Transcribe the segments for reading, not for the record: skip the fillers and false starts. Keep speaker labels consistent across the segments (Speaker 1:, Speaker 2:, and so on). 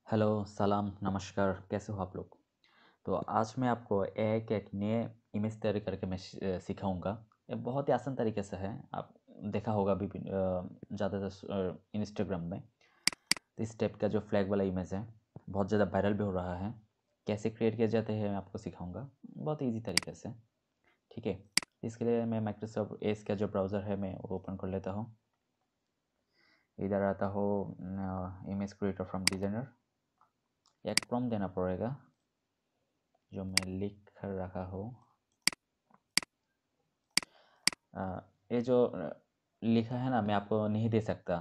Speaker 1: Hello, सलाम, नमस्कार, कैसे हो आप लोग? तो आज मैं आपको एआई के एक नए इमेज तैयार करके मैं सिखाऊंगा। ये बहुत ही आसान तरीके से है। आप देखा होगा भी ज़्यादातर इंस्टाग्राम में। तो इस टाइप का जो फ्लैग वाला इमेज है बहुत ज़्यादा वायरल भी हो रहा है। कैसे क्रिएट किया जाता है मैं आपको सिखाऊंगा बहुत ईजी तरीके से। ठीक है, इसके लिए मैं माइक्रोसॉफ्ट एज का जो ब्राउज़र है मैं वो ओपन कर लेता हूँ। इधर आता हो इमेज क्रिएटर फ्रॉम डिज़ाइनर। एक प्रॉम्प्ट देना पड़ेगा जो मैं लिख कर रखा हूँ। ये जो लिखा है ना मैं आपको नहीं दे सकता,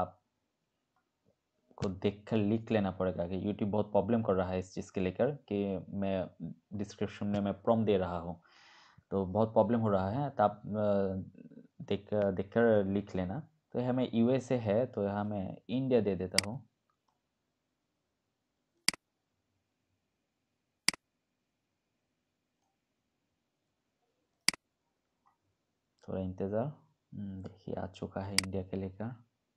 Speaker 1: आपको देखकर लिख लेना पड़ेगा कि यूट्यूब बहुत प्रॉब्लम कर रहा है इस चीज़ के लेकर कि मैं डिस्क्रिप्शन में मैं प्रॉम्प्ट दे रहा हूँ, तो बहुत प्रॉब्लम हो रहा है। तो आप देख कर लिख लेना। तो यहाँ मैं यूएसए है तो यहाँ मैं इंडिया दे देता हूँ। थोड़ा इंतज़ार। देखिए आ चुका है इंडिया के लेकर।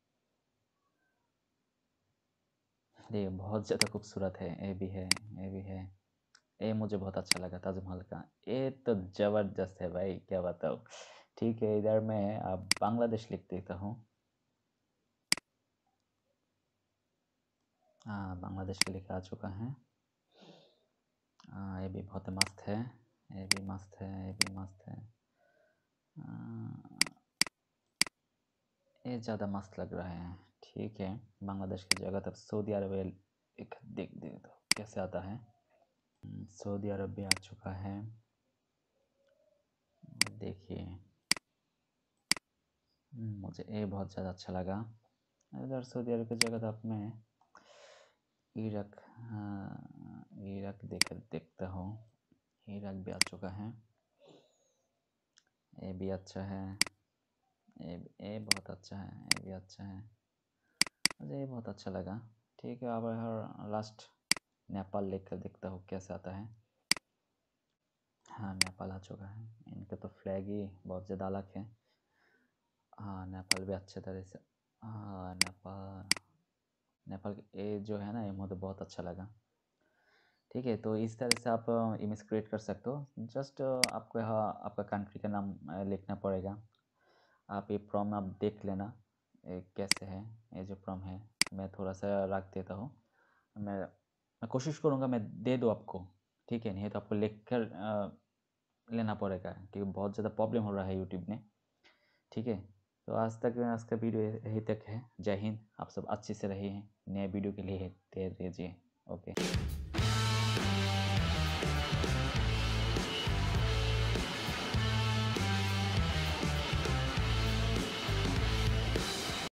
Speaker 1: ये बहुत ज़्यादा खूबसूरत है। ये भी है, ये भी है। ये मुझे बहुत अच्छा लगा ताजमहल का। ये तो ज़बरदस्त है भाई, क्या बताऊँ। ठीक है, इधर मैं अब बांग्लादेश लिख देता हूँ। हाँ, बांग्लादेश के लिखा आ चुका है। ये भी बहुत मस्त है। ये भी मस्त है, ये भी मस्त है। ये ज़्यादा मस्त लग रहा है। ठीक है, बांग्लादेश की जगह तब सऊदी अरबिया एक देख दे तो कैसे आता है। सऊदी अरब भी आ चुका है। देखिए मुझे ये बहुत ज़्यादा अच्छा लगा। इधर सऊदी अरब की जगह तब मैं इराक, हाँ इराक देखता हूँ। इराक भी आ चुका है। ये भी अच्छा है। ये बहुत अच्छा है, ये भी अच्छा है। मुझे ये बहुत अच्छा लगा। ठीक है, अब हर लास्ट नेपाल लेकर देखता हूँ कैसे आता है। हाँ, नेपाल आ चुका है। इनका तो फ्लैग ही बहुत ज़्यादा अलग है। हाँ, नेपाल भी अच्छे तरह से। हाँ, नेपाल नेपाल ये जो है ना ये मुझे बहुत अच्छा लगा। ठीक है, तो इस तरह से आप इमेज क्रिएट कर सकते हो। जस्ट आपको यहाँ आपका कंट्री का नाम लिखना पड़ेगा। आप ये प्रॉम्प्ट आप देख लेना ये कैसे है। ये जो प्रॉम्प्ट है मैं थोड़ा सा रख देता हूँ। मैं कोशिश करूँगा मैं दे दूँ आपको। ठीक है, नहीं तो आपको लिख कर लेना पड़ेगा क्योंकि बहुत ज़्यादा प्रॉब्लम हो रहा है यूट्यूब में। ठीक है, तो आज का वीडियो यहीं तक है। जय हिंद, आप सब अच्छे से रहिए। नए वीडियो के लिए तैयार रहिए। ओके।